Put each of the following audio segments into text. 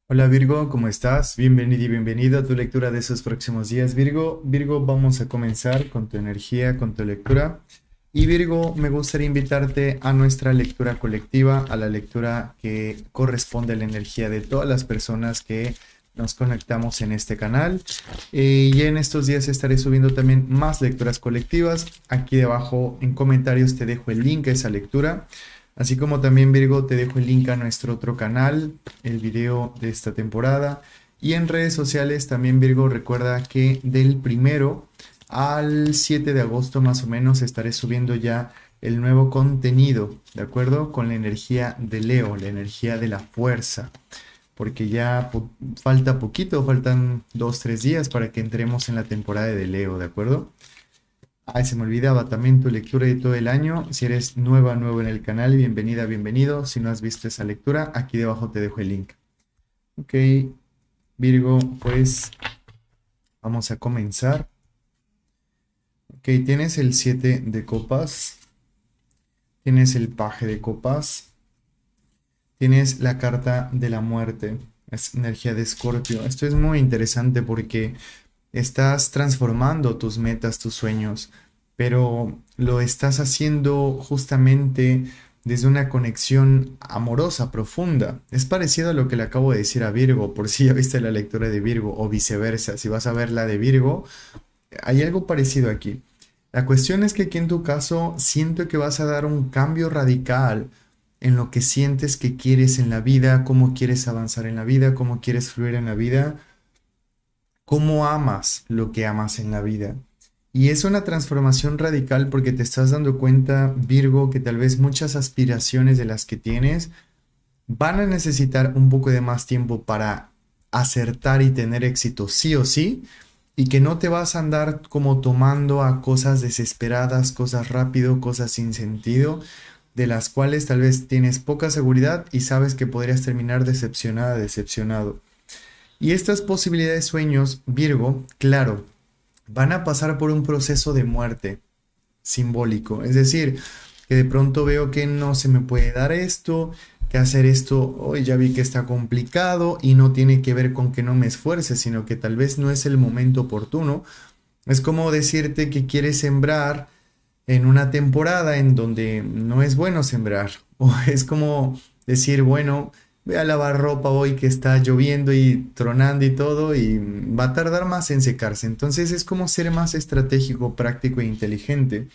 Hola Virgo, ¿cómo estás? Bienvenido y bienvenido a tu lectura de esos próximos días, Virgo. Virgo, vamos a comenzar con tu energía, con tu lectura. Y Virgo, me gustaría invitarte a nuestra lectura colectiva, a la lectura que corresponde a la energía de todas las personas que nos conectamos en este canal. Y en estos días estaré subiendo también más lecturas colectivas. Aquí debajo en comentarios te dejo el link a esa lectura. Así como también Virgo te dejo el link a nuestro otro canal, el video de esta temporada. Y en redes sociales también Virgo recuerda que del 1 al 7 de agosto más o menos estaré subiendo ya el nuevo contenido, ¿de acuerdo? Con la energía de Leo, la energía de la fuerza. Porque ya falta poquito, faltan 2, 3 días para que entremos en la temporada de Leo, ¿de acuerdo? Ay, se me olvidaba también tu lectura de todo el año. Si eres nuevo en el canal, bienvenida, bienvenido. Si no has visto esa lectura, aquí debajo te dejo el link. Ok, Virgo, pues vamos a comenzar. Ok, tienes el 7 de copas, tienes el paje de copas, tienes la carta de la muerte, es energía de Escorpio. Esto es muy interesante porque estás transformando tus metas, tus sueños, pero lo estás haciendo justamente desde una conexión amorosa, profunda. Es parecido a lo que le acabo de decir a Virgo, por si ya viste la lectura de Virgo o viceversa. Si vas a ver la de Virgo, hay algo parecido aquí. La cuestión es que aquí en tu caso siento que vas a dar un cambio radical en lo que sientes que quieres en la vida, cómo quieres avanzar en la vida, cómo quieres fluir en la vida, cómo amas lo que amas en la vida. Y es una transformación radical porque te estás dando cuenta, Virgo, que tal vez muchas aspiraciones de las que tienes van a necesitar un poco de más tiempo para acertar y tener éxito sí o sí, y que no te vas a andar como tomando a cosas desesperadas, cosas rápido, cosas sin sentido, de las cuales tal vez tienes poca seguridad y sabes que podrías terminar decepcionada, decepcionado. Y estas posibilidades de sueños, Virgo, claro, van a pasar por un proceso de muerte simbólico. Es decir, que de pronto veo que no se me puede dar esto, que hacer esto, hoy ya vi que está complicado y no tiene que ver con que no me esfuerce, sino que tal vez no es el momento oportuno. Es como decirte que quieres sembrar en una temporada en donde no es bueno sembrar. O es como decir, bueno, voy a lavar ropa hoy que está lloviendo y tronando y todo y va a tardar más en secarse. Entonces es como ser más estratégico, práctico e inteligente.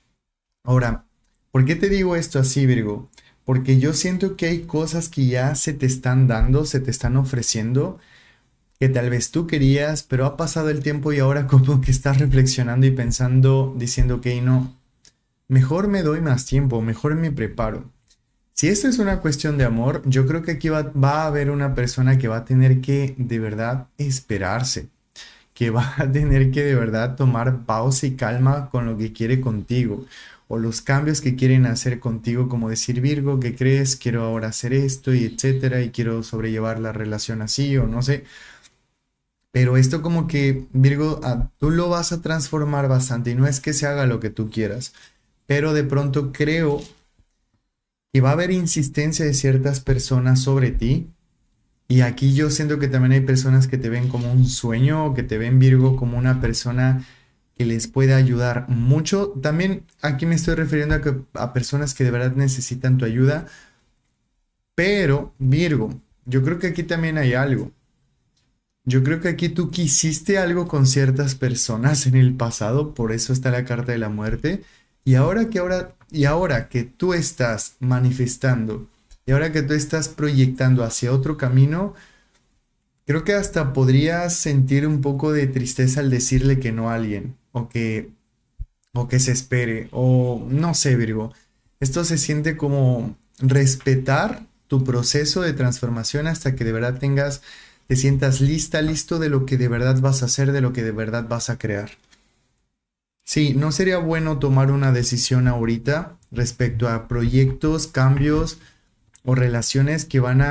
Ahora, ¿por qué te digo esto así, Virgo? Porque yo siento que hay cosas que ya se te están dando, se te están ofreciendo, que tal vez tú querías, pero ha pasado el tiempo y ahora como que estás reflexionando y pensando, diciendo que no, mejor me doy más tiempo, mejor me preparo. Si esto es una cuestión de amor, yo creo que aquí va a haber una persona que va a tener que de verdad esperarse, que va a tener que de verdad tomar pausa y calma con lo que quiere contigo o los cambios que quieren hacer contigo, como decir Virgo, ¿qué crees? Quiero ahora hacer esto y etcétera y quiero sobrellevar la relación así o no sé. Pero esto como que Virgo, tú lo vas a transformar bastante y no es que se haga lo que tú quieras, pero de pronto creo que va a haber insistencia de ciertas personas sobre ti. Y aquí yo siento que también hay personas que te ven como un sueño o que te ven Virgo como una persona que les puede ayudar mucho. También aquí me estoy refiriendo a personas que de verdad necesitan tu ayuda. Pero Virgo, yo creo que aquí también hay algo. Yo creo que aquí tú quisiste algo con ciertas personas en el pasado, por eso está la carta de la muerte. Y ahora que tú estás manifestando, y ahora que tú estás proyectando hacia otro camino, creo que hasta podrías sentir un poco de tristeza al decirle que no a alguien, o que se espere, o no sé, Virgo. Esto se siente como respetar tu proceso de transformación hasta que de verdad te sientas lista, listo de lo que de verdad vas a hacer, de lo que de verdad vas a crear. Sí, no sería bueno tomar una decisión ahorita respecto a proyectos, cambios o relaciones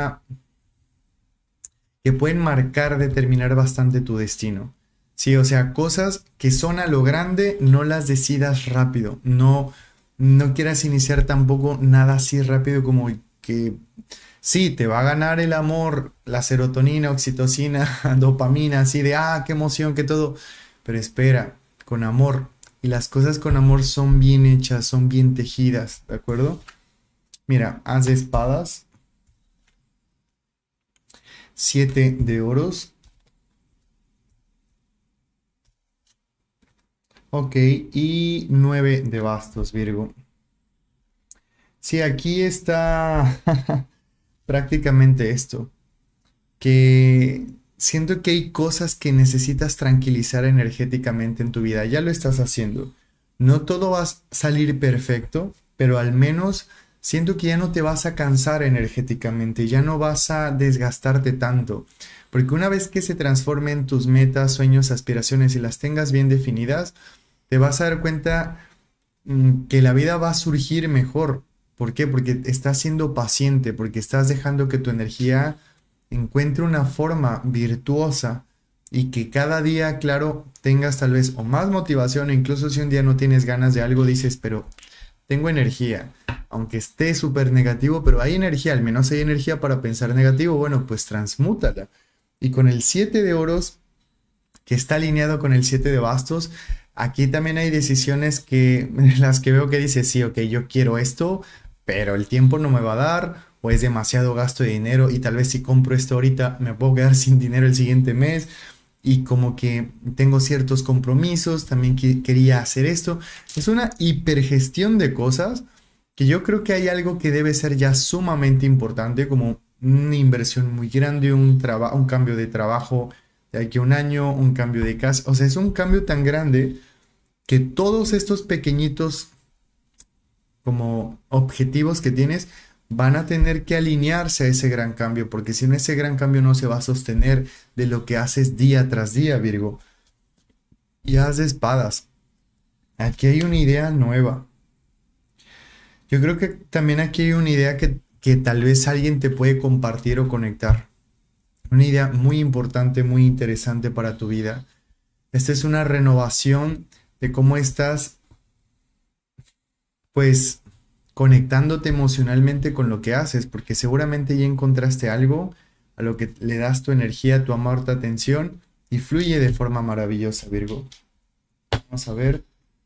que pueden marcar, determinar bastante tu destino. Sí, o sea, cosas que son a lo grande, no las decidas rápido. No quieras iniciar tampoco nada así rápido como que sí, te va a ganar el amor, la serotonina, oxitocina, dopamina, así de, qué emoción, que todo. Pero espera, con amor. Y las cosas con amor son bien hechas, son bien tejidas, ¿de acuerdo? Mira, haz de espadas, 7 de oros, ok, y 9 de bastos, Virgo. Sí, aquí está prácticamente esto, que siento que hay cosas que necesitas tranquilizar energéticamente en tu vida. Ya lo estás haciendo. No todo va a salir perfecto, pero al menos siento que ya no te vas a cansar energéticamente, ya no vas a desgastarte tanto. Porque una vez que se transformen tus metas, sueños, aspiraciones y las tengas bien definidas, te vas a dar cuenta que la vida va a surgir mejor. ¿Por qué? Porque estás siendo paciente, porque estás dejando que tu energía encuentre una forma virtuosa y que cada día, claro, tengas tal vez o más motivación, o incluso si un día no tienes ganas de algo, dices, pero tengo energía, aunque esté súper negativo, pero hay energía, al menos hay energía para pensar negativo, bueno, pues transmútala. Y con el 7 de oros, que está alineado con el 7 de bastos, aquí también hay decisiones que las que veo que dice, sí, ok, yo quiero esto, pero el tiempo no me va a dar, o es demasiado gasto de dinero y tal vez si compro esto ahorita me puedo quedar sin dinero el siguiente mes y como que tengo ciertos compromisos, también quería hacer esto. Es una hipergestión de cosas que yo creo que hay algo que debe ser ya sumamente importante, como una inversión muy grande, un cambio de trabajo de aquí a un año, un cambio de casa. O sea, es un cambio tan grande que todos estos pequeñitos como objetivos que tienes van a tener que alinearse a ese gran cambio, porque si no, ese gran cambio no se va a sostener de lo que haces día tras día, Virgo. Y haz de espadas. Aquí hay una idea nueva. Yo creo que también aquí hay una idea que tal vez alguien te puede compartir o conectar. Una idea muy importante, muy interesante para tu vida. Esta es una renovación de cómo estás, pues, conectándote emocionalmente con lo que haces, porque seguramente ya encontraste algo a lo que le das tu energía, tu amor, tu atención y fluye de forma maravillosa, Virgo. Vamos a ver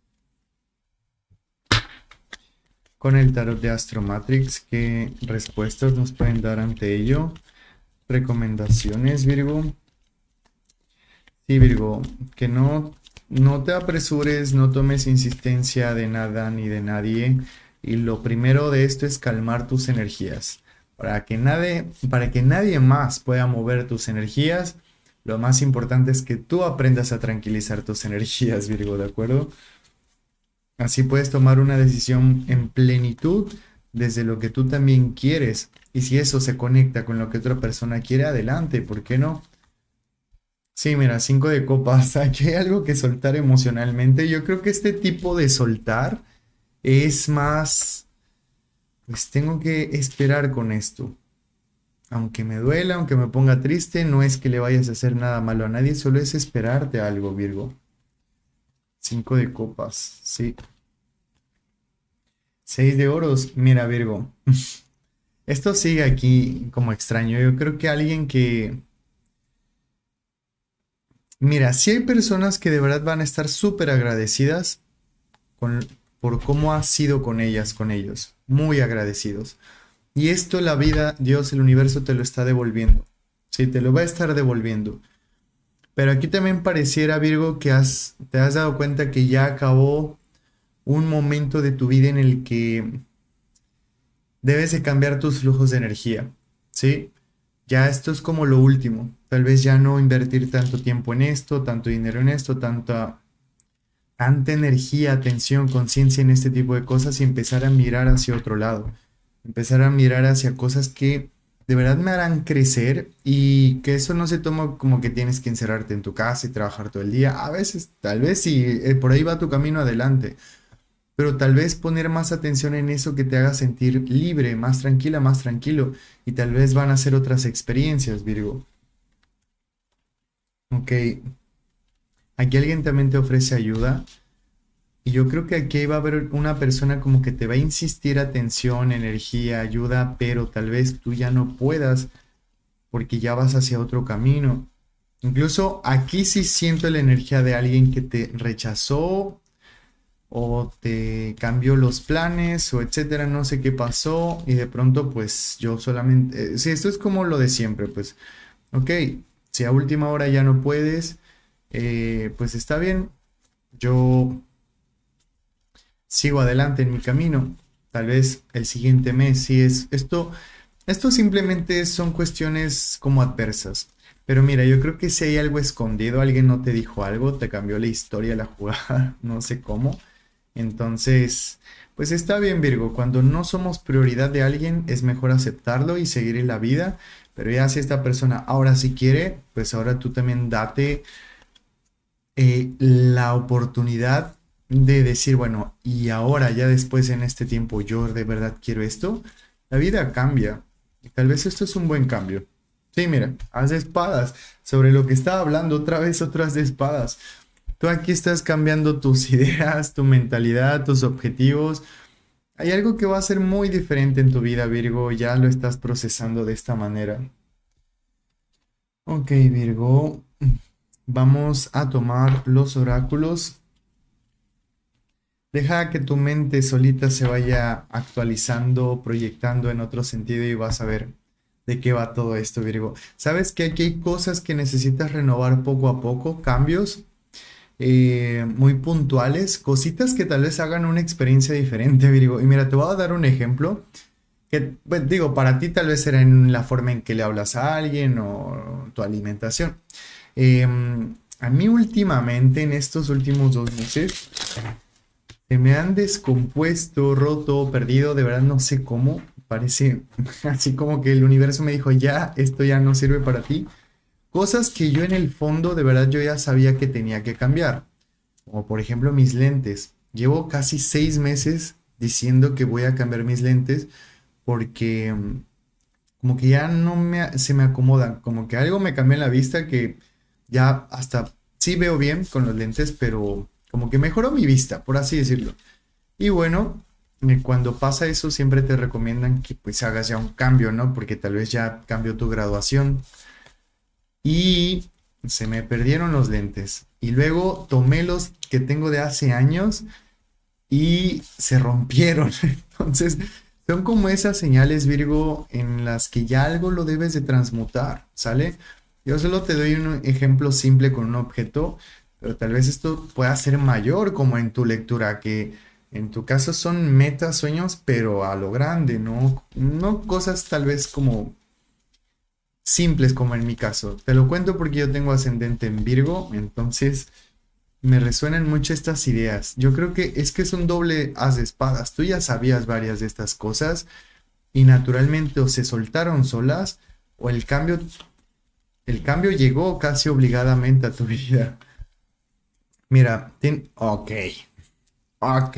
con el tarot de Astromatrix qué respuestas nos pueden dar ante ello. Recomendaciones, Virgo. Sí, Virgo, que no te apresures, no tomes insistencia de nada ni de nadie. Y lo primero de esto es calmar tus energías. Para que nadie más pueda mover tus energías, lo más importante es que tú aprendas a tranquilizar tus energías, Virgo, ¿de acuerdo? Así puedes tomar una decisión en plenitud desde lo que tú también quieres. Y si eso se conecta con lo que otra persona quiere, adelante, ¿por qué no? Sí, mira, 5 de copas. Aquí hay algo que soltar emocionalmente. Yo creo que este tipo de soltar es más, pues tengo que esperar con esto. Aunque me duela, aunque me ponga triste, no es que le vayas a hacer nada malo a nadie, solo es esperarte algo, Virgo. 5 de copas, sí. 6 de oros, mira, Virgo. Esto sigue aquí como extraño. Yo creo que alguien que... Mira, sí hay personas que de verdad van a estar súper agradecidas con- por cómo has sido con ellas, con ellos. Muy agradecidos. Y esto la vida, Dios, el universo te lo está devolviendo. Sí, te lo va a estar devolviendo. Pero aquí también pareciera, Virgo, que te has dado cuenta que ya acabó un momento de tu vida en el que debes de cambiar tus flujos de energía. ¿Sí? Ya esto es como lo último. Tal vez ya no invertir tanto tiempo en esto, tanto dinero en esto, tanta energía, atención, conciencia en este tipo de cosas y empezar a mirar hacia otro lado. Empezar a mirar hacia cosas que de verdad me harán crecer y que eso no se toma como que tienes que encerrarte en tu casa y trabajar todo el día. A veces, tal vez si por ahí va tu camino adelante, pero tal vez poner más atención en eso que te haga sentir libre, más tranquila, más tranquilo y tal vez van a ser otras experiencias, Virgo. Ok, aquí alguien también te ofrece ayuda. Y yo creo que aquí va a haber una persona como que te va a insistir atención, energía, ayuda, pero tal vez tú ya no puedas porque ya vas hacia otro camino. Incluso aquí sí siento la energía de alguien que te rechazó o te cambió los planes o etcétera, no sé qué pasó y de pronto pues yo solamente, sí, esto es como lo de siempre, pues, ok, si a última hora ya no puedes, pues está bien, yo sigo adelante en mi camino, tal vez el siguiente mes, si es esto simplemente son cuestiones como adversas. Pero mira, yo creo que si hay algo escondido, alguien no te dijo algo, te cambió la historia, la jugada, no sé cómo. Entonces, pues está bien, Virgo. Cuando no somos prioridad de alguien, es mejor aceptarlo y seguir en la vida. Pero ya si esta persona ahora sí quiere, pues ahora tú también date la oportunidad de decir, bueno, y ahora ya después en este tiempo yo de verdad quiero esto. La vida cambia. Y tal vez esto es un buen cambio. Sí, mira, haz de espadas. Sobre lo que estaba hablando, otra vez otras de espadas. Tú aquí estás cambiando tus ideas, tu mentalidad, tus objetivos. Hay algo que va a ser muy diferente en tu vida, Virgo. Ya lo estás procesando de esta manera. Ok, Virgo. Vamos a tomar los oráculos. Deja que tu mente solita se vaya actualizando, proyectando en otro sentido y vas a ver de qué va todo esto, Virgo. ¿Sabes que aquí hay cosas que necesitas renovar poco a poco? Cambios muy puntuales, cositas que tal vez hagan una experiencia diferente, Virgo. Y mira, te voy a dar un ejemplo que, pues, digo, para ti tal vez será en la forma en que le hablas a alguien o tu alimentación. A mí últimamente, en estos últimos 2 meses, se me han descompuesto, roto, perdido, de verdad no sé cómo. Parece así como que el universo me dijo, ya, esto ya no sirve para ti. Cosas que yo en el fondo de verdad yo ya sabía que tenía que cambiar. Como por ejemplo mis lentes. Llevo casi 6 meses diciendo que voy a cambiar mis lentes porque como que ya no se me acomodan. Como que algo me cambió en la vista que ya hasta sí veo bien con los lentes, pero como que mejoró mi vista, por así decirlo. Y bueno, cuando pasa eso siempre te recomiendan que pues hagas ya un cambio, ¿no? Porque tal vez ya cambió tu graduación y se me perdieron los lentes. Y luego tomé los que tengo de hace años y se rompieron. Entonces, son como esas señales, Virgo, en las que ya algo lo debes de transmutar, ¿sale? Yo solo te doy un ejemplo simple con un objeto, pero tal vez esto pueda ser mayor como en tu lectura, que en tu caso son metas, sueños, pero a lo grande, ¿no? No cosas tal vez como simples como en mi caso. Te lo cuento porque yo tengo ascendente en Virgo, entonces me resuenan mucho estas ideas. Yo creo que es un doble as de espadas. Tú ya sabías varias de estas cosas y naturalmente o se soltaron solas o el cambio llegó casi obligadamente a tu vida. Mira, ok, ok,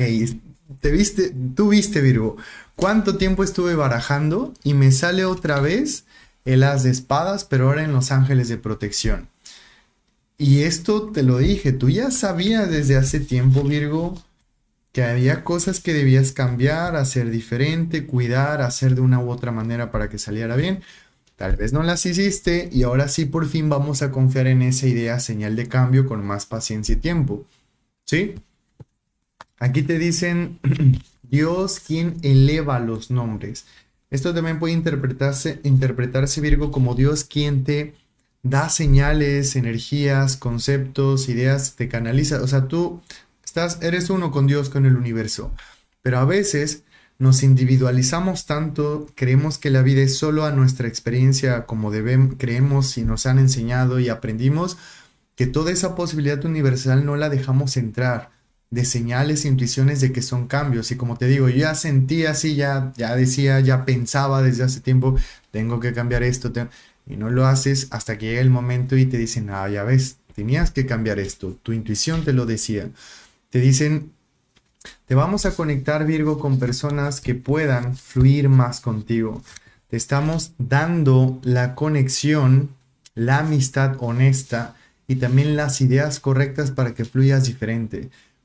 tú viste Virgo, cuánto tiempo estuve barajando y me sale otra vez el as de espadas, pero ahora en los ángeles de protección. Y esto te lo dije, tú ya sabías desde hace tiempo, Virgo, que había cosas que debías cambiar, hacer diferente, cuidar, hacer de una u otra manera para que saliera bien. Tal vez no las hiciste y ahora sí por fin vamos a confiar en esa idea señal de cambio con más paciencia y tiempo. ¿Sí? Aquí te dicen Dios quien eleva los nombres. Esto también puede interpretarse Virgo como Dios quien te da señales, energías, conceptos, ideas, te canaliza. O sea, tú eres uno con Dios, con el universo. Pero a veces nos individualizamos tanto, creemos que la vida es solo a nuestra experiencia como creemos y nos han enseñado y aprendimos, que toda esa posibilidad universal no la dejamos entrar de señales e intuiciones de que son cambios. Y como te digo, yo ya sentía así, ya decía, ya pensaba desde hace tiempo, tengo que cambiar esto. Y no lo haces hasta que llega el momento y te dicen, ah, ya ves, tenías que cambiar esto. Tu intuición te lo decía. Te dicen, te vamos a conectar, Virgo, con personas que puedan fluir más contigo. Te estamos dando la conexión, la amistad honesta y también las ideas correctas para que fluyas diferente.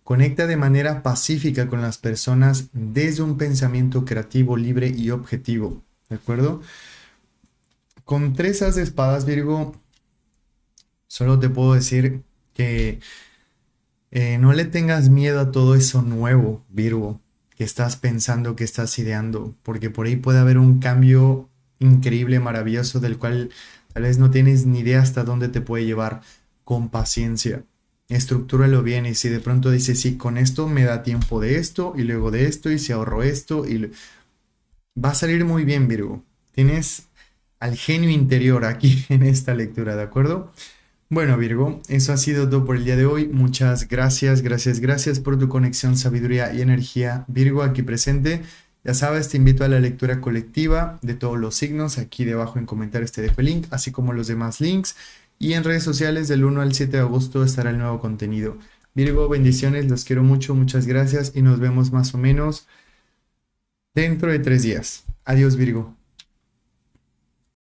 Conecta de manera pacífica con las personas desde un pensamiento creativo, libre y objetivo. ¿De acuerdo? Con 3 as de espadas, Virgo, solo te puedo decir que no le tengas miedo a todo eso nuevo, Virgo, que estás pensando, que estás ideando, porque por ahí puede haber un cambio increíble, maravilloso, del cual tal vez no tienes ni idea hasta dónde te puede llevar. Con paciencia. Estructúralo bien y si de pronto dices, sí, con esto me da tiempo de esto y luego de esto y si ahorro esto va a salir muy bien, Virgo. Tienes al genio interior aquí en esta lectura, ¿de acuerdo? Bueno, Virgo, eso ha sido todo por el día de hoy. Muchas gracias, gracias, gracias por tu conexión, sabiduría y energía, Virgo, aquí presente. Ya sabes, te invito a la lectura colectiva de todos los signos. Aquí debajo en comentarios te dejo el link, así como los demás links. Y en redes sociales del 1 al 7 de agosto estará el nuevo contenido. Virgo, bendiciones, los quiero mucho, muchas gracias y nos vemos más o menos dentro de 3 días. Adiós, Virgo.